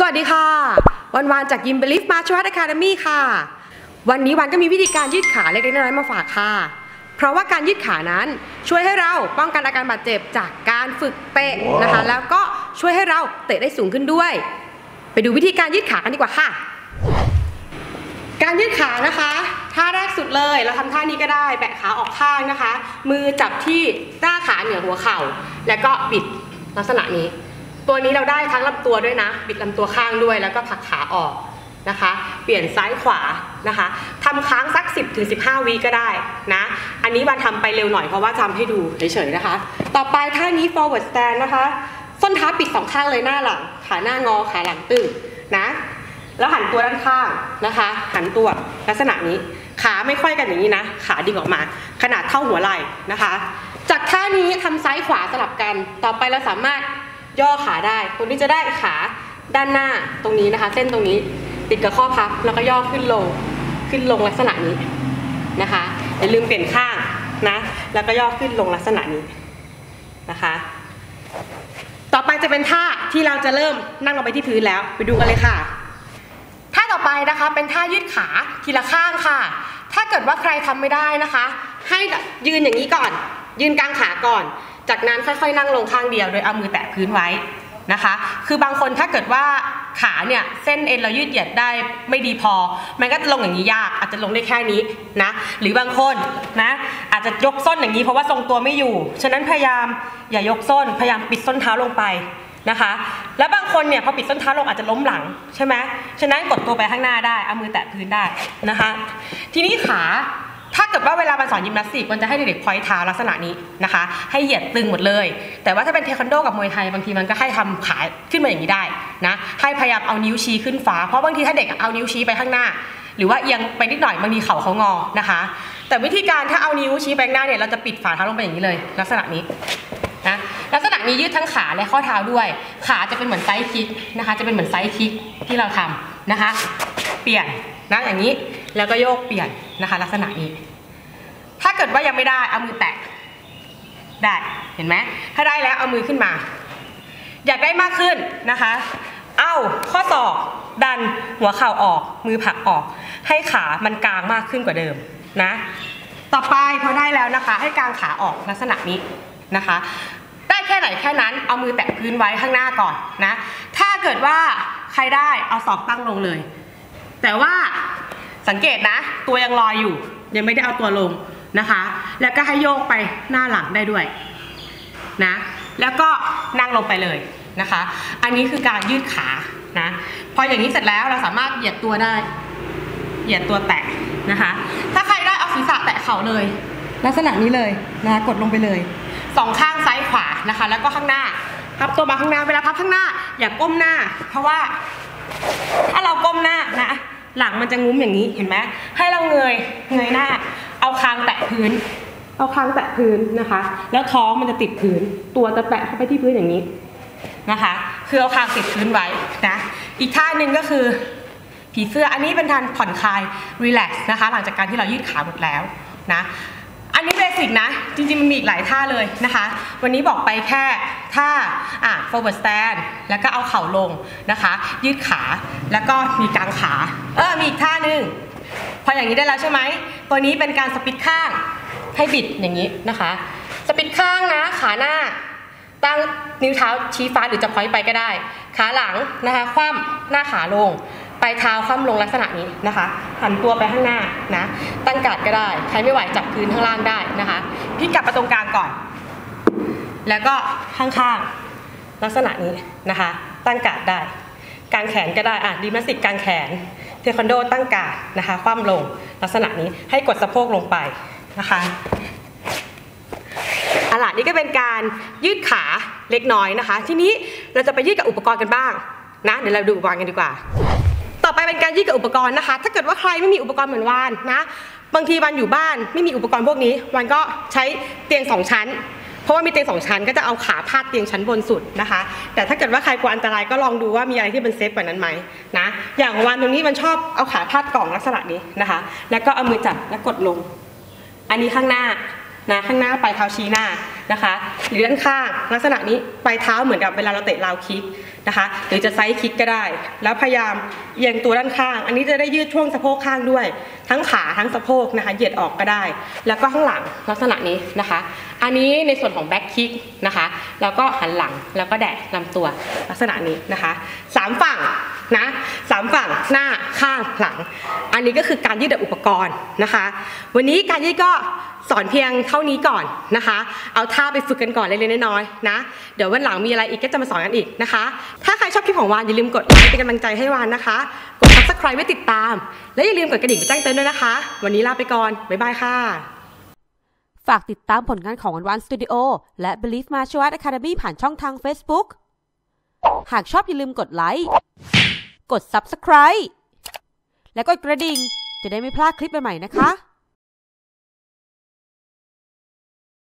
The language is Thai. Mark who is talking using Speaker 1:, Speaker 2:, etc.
Speaker 1: วัสดีค่ะวันจากยิมเบลิฟมาร์ชัลอาร์ตอะคาเดมี่ค่ะวันนี้วันก็มีวิธีการยืดขาเล็กๆน้อยๆมาฝากค่ะเพราะว่าการยืดขานั้นช่วยให้เราป้องกันอาการบาดเจ็บจากการฝึกเตะนะคะแล้วก็ช่วยให้เราเตะได้สูงขึ้นด้วยไปดูวิธีการยืดขากันดีกว่าค่ะการยืดขานะคะท่าแรกสุดเลยเราทำท่านี้ก็ได้แบะขาออกข้างนะคะมือจับที่หน้าขาเหนือหัวเข่าแล้วก็บิดลักษณะนี้ตัวนี้เราได้ทั้งลำตัวด้วยนะบิดลำตัวข้างด้วยแล้วก็ผลักขาออกนะคะเปลี่ยนซ้ายขวานะคะทำค้างสัก 10-15 วิก็ได้นะอันนี้วันทำไปเร็วหน่อยเพราะว่าทำให้ดูเฉยๆนะคะต่อไปท่านี้ forward stand นะคะส้นเท้าปิดสองข้างเลยหน้าหลังขาหน้างอขาหลังตึงนะแล้วหันตัวด้านข้างนะคะหันตัวลักษณะนี้ขาไม่ค่อยกันอย่างนี้นะขาดิ่งออกมาขนาดเท่าหัวไหล่นะคะจากท่านี้ทำซ้ายขวาสลับกันต่อไปเราสามารถย่อขาได้ตรงนี้จะได้ขาด้านหน้าตรงนี้นะคะเส้นตรงนี้ติดกับข้อพับแล้วก็ย่อขึ้นลงลักษณะนี้นะคะอย่าลืมเปลี่ยนข้างนะแล้วก็ย่อขึ้นลงลักษณะนี้นะคะต่อไปจะเป็นท่าที่เราจะเริ่มนั่งลงไปที่พื้นแล้วไปดูกันเลยค่ะท่าต่อไปนะคะเป็นท่ายืดขาทีละข้างค่ะถ้าเกิดว่าใครทำไม่ได้นะคะให้ยืนอย่างนี้ก่อนยืนกลางขาก่อนจากนั้นค่อยๆนั่งลงข้างเดียวโดยเอามือแตะพื้นไว้นะคะคือบางคนถ้าเกิดว่าขาเนี่ยเส้นเอ็นเรายืดเหยียดได้ไม่ดีพอมันก็จะลงอย่างนี้ยากอาจจะลงได้แค่นี้นะหรือบางคนนะอาจจะยกส้นอย่างนี้เพราะว่าทรงตัวไม่อยู่ฉะนั้นพยายามอย่ายกส้นพยายามปิดส้นเท้าลงไปนะคะแล้วบางคนเนี่ยพอปิดส้นเท้าลงอาจจะล้มหลังใช่ไหมฉะนั้นกดตัวไปข้างหน้าได้เอามือแตะพื้นได้นะคะทีนี้ขาถ้าเกิดว่าเวลามาสอนยิมนาสติกมันจะให้เด็กๆพอยเท้าลักษณะนี้นะคะให้เหยียดตึงหมดเลยแต่ว่าถ้าเป็นเทควันโดกับมวยไทยบางทีมันก็ให้ทำขาขึ้นมาอย่างนี้ได้นะให้พยายามเอานิ้วชี้ขึ้นฟ้าเพราะบางทีถ้าเด็กเอานิ้วชี้ไปข้างหน้าหรือว่าเอียงไปนิดหน่อยบางทีเข่าเขางอนะคะแต่วิธีการถ้าเอานิ้วชี้ไปข้างหน้าเนี่ยเราจะปิดฝ่าเท้าลงไปอย่างนี้เลยลักษณะนี้นะลักษณะนี้ยืดทั้งขาและข้อเท้าด้วยขาจะเป็นเหมือนไซด์คิกนะคะจะเป็นเหมือนไซด์คิกที่เราทำนะคะเปลี่ยนนะอย่างนี้แล้วก็โยกเปลี่ยนนะคะลักษณะนี้ถ้าเกิดว่ายังไม่ได้เอามือแตะได้เห็นไหมถ้าได้แล้วเอามือขึ้นมาอยากได้มากขึ้นนะคะเอาข้อศอกดันหัวเข่าออกมือผลักออกให้ขามันกางมากขึ้นกว่าเดิมนะต่อไปพอได้แล้วนะคะให้กางขาออกลักษณะนี้นะคะได้แค่ไหนแค่นั้นเอามือแตะพื้นไว้ข้างหน้าก่อนนะถ้าเกิดว่าใครได้เอาศอกตั้งลงเลยแต่ว่าสังเกตนะตัวยังลอยอยู่ยังไม่ได้เอาตัวลงนะคะแล้วก็ให้โยกไปหน้าหลังได้ด้วยนะแล้วก็นั่งลงไปเลยนะคะอันนี้คือการยืดขานะพออย่างนี้เสร็จแล้วเราสามารถเหยียดตัวได้เหยียดตัวแตะนะคะถ้าใครได้เอาศีรษะแตะเข่าเลยลักษณะนี้เลยนะคะกดลงไปเลยสองข้างซ้ายขวานะคะแล้วก็ข้างหน้าพับตัวมาข้างหน้าเวลาพับข้างหน้าอย่าก้มหน้าเพราะว่าถ้าเราก้มหน้านะหลังมันจะงุ้มอย่างนี้เห็นไหมให้เราเงยหน้าเอาคางแตะพื้นนะคะแล้วท้องมันจะติดพื้นตัวจะแตะเข้าไปที่พื้นอย่างนี้นะคะคือเอาคางติดพื้นไว้นะอีกท่าหนึ่งก็คือผีเสื้ออันนี้เป็นการผ่อนคลายรีแลกซ์นะคะหลังจากการที่เรายืดขาหมดแล้วนะอันนี้เบสิกนะจริงๆมันมีอีกหลายท่าเลยนะคะวันนี้บอกไปแค่ท่าforward stand แล้วก็เอาเข่าลงนะคะยืดขาแล้วก็มีกางขามีอีกท่านึงพออย่างนี้ได้แล้วใช่ไหมตัวนี้เป็นการสปิดข้างให้บิดอย่างนี้นะคะสปิดข้างนะขาหน้าตั้งนิ้วเท้าชี้ฟ้าหรือจะพอยต์ไปก็ได้ขาหลังนะคะคว่ำหน้าขาลงปลายเท้าคว่ำลงลักษณะนี้นะคะหันตัวไปข้างหน้านะตั้งการ์ดก็ได้ใครไม่ไหวจับพื้นข้างล่างได้นะคะพลิกกลับไปตรงกลางก่อนแล้วก็ข้างๆลักษณะนี้นะคะตั้งการ์ดได้กางแขนก็ได้ยิมนาสติกกางแขนเทควันโดตั้งการ์ดนะคะคว่ำลงลักษณะนี้ให้กดสะโพกลงไปนะคะนี่ก็เป็นการยืดขาเล็กน้อยนะคะทีนี้เราจะไปยืดกับอุปกรณ์กันบ้างนะเดี๋ยวเราดูอุปกรณ์กันดีกว่าต่อไปเป็นการยืดกับอุปกรณ์นะคะถ้าเกิดว่าใครไม่มีอุปกรณ์เหมือนวานนะบางทีวันอยู่บ้านไม่มีอุปกรณ์พวกนี้วันก็ใช้เตียง2ชั้นเพราะว่ามีเตียง2ชั้นก็จะเอาขาพาดเตียงชั้นบนสุดนะคะแต่ถ้าเกิดว่าใครกลัวอันตรายก็ลองดูว่ามีอะไรที่เป็นเซฟกว่านั้นไหมนะอย่างวันตรงนี้มันชอบเอาขาพาดกล่องลักษณะนี้นะคะแล้วก็เอามือจับแล้วกดลงอันนี้ข้างหน้านะข้างหน้าปลายเท้าชี้หน้านะคะหรือด้านข้างลักษณะนี้ปลายเท้าเหมือนกับเวลาเราเตะราวคิกนะคะหรือจะไซด์คิกก็ได้แล้วพยายามเอียงตัวด้านข้างอันนี้จะได้ยืดช่วงสะโพกข้างด้วยทั้งขาทั้งสะโพกนะคะเหยียดออกก็ได้แล้วก็ข้างหลังลักษณะนี้นะคะอันนี้ในส่วนของแบ็คคิกนะคะแล้วก็หันหลังแล้วก็แดะลำตัวลักษณะนี้นะคะ3ฝั่งนะ3ฝั่งหน้าข้างหลังอันนี้ก็คือการยืดแบบอุปกรณ์นะคะวันนี้การยืดก็สอนเพียงเท่านี้ก่อนนะคะเอาท่าไปฝึกกันก่อนเล็กๆน้อยๆนะเดี๋ยววันหลังมีอะไรอีกก็จะมาสอนกันอีกนะคะถ้าใครชอบคลิปของวานอย่าลืมกดไลค์เป็นกำลังใจให้วานนะคะกด Subscribe ไว้ติดตามและอย่าลืมกดกระดิ่งแจ้งเตือนด้วยนะคะวันนี้ลาไปก่อนบ๊ายบายค่ะฝากติดตามผลงานของวันสตูดิโอและ Believe Martial Arts Academy ผ่านช่องทาง Facebook หากชอบอย่าลืมกดไลค์กด Subscribe และกดกระดิ่งจะได้ไม่พลาดคลิปใหม่ๆนะคะ